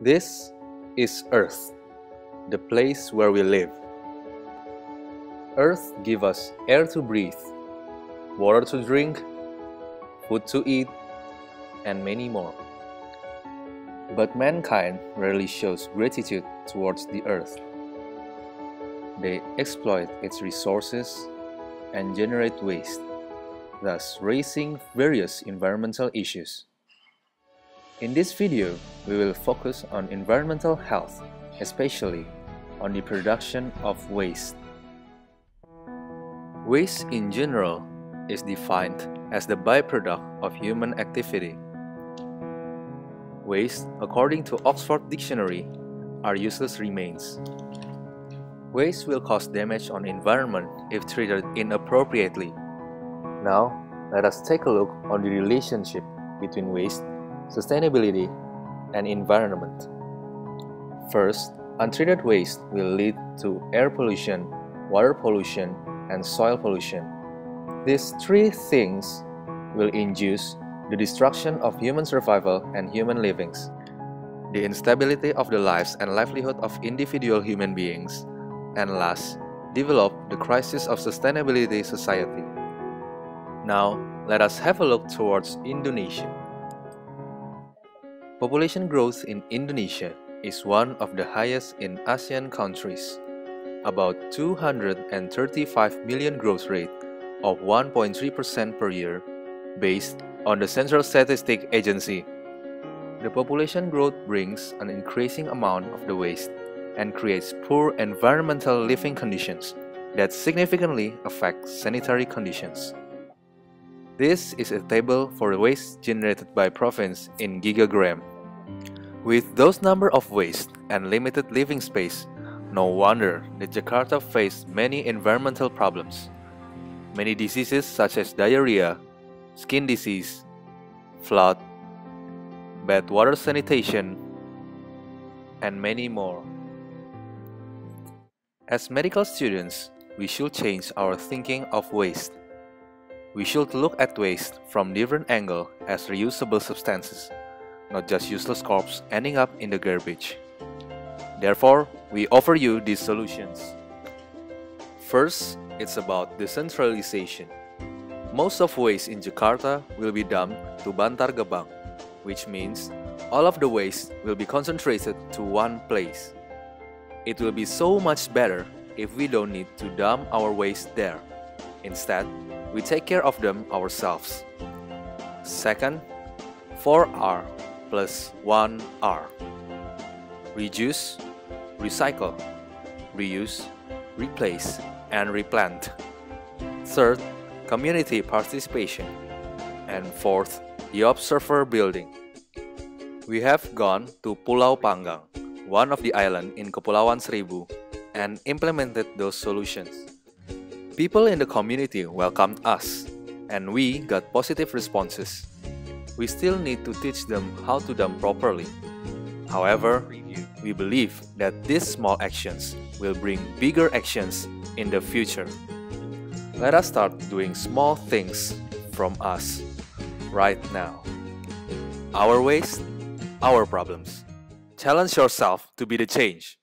This is Earth, the place where we live. Earth gives us air to breathe, water to drink, food to eat, and many more. But mankind rarely shows gratitude towards the Earth. They exploit its resources and generate waste, thus raising various environmental issues. In this video, we will focus on environmental health, especially on the production of waste. Waste in general is defined as the byproduct of human activity. Waste, according to Oxford Dictionary, are useless remains. Waste will cause damage on the environment if treated inappropriately. Now, let us take a look on the relationship between waste, sustainability, and environment. First, untreated waste will lead to air pollution, water pollution, and soil pollution. These three things will induce the destruction of human survival and human livings, the instability of the lives and livelihood of individual human beings, and last, develop the crisis of sustainability society. Now, let us have a look towards Indonesia. Population growth in Indonesia is one of the highest in ASEAN countries, about 235 million growth rate of 1.3% per year, based on the Central Statistic Agency. The population growth brings an increasing amount of the waste and creates poor environmental living conditions that significantly affect sanitary conditions. This is a table for waste generated by province in gigagram. With those number of waste and limited living space, no wonder that Jakarta faced many environmental problems. Many diseases such as diarrhea, skin disease, flood, bad water sanitation, and many more. As medical students, we should change our thinking of waste. We should look at waste from different angles as reusable substances, not just useless corpses ending up in the garbage. Therefore, we offer you these solutions. First, it's about decentralization. Most of waste in Jakarta will be dumped to Bantar Gebang, which means all of the waste will be concentrated to one place. It will be so much better if we don't need to dump our waste there. Instead, we take care of them ourselves. Second, 4R plus 1R. Reduce, recycle, reuse, replace, and replant. Third, community participation. And fourth, the observer building. We have gone to Pulau Panggang, one of the islands in Kepulauan Seribu, and implemented those solutions. People in the community welcomed us, and we got positive responses. We still need to teach them how to dump properly. However, we believe that these small actions will bring bigger actions in the future. Let us start doing small things from us right now. Our waste, our problems. Challenge yourself to be the change.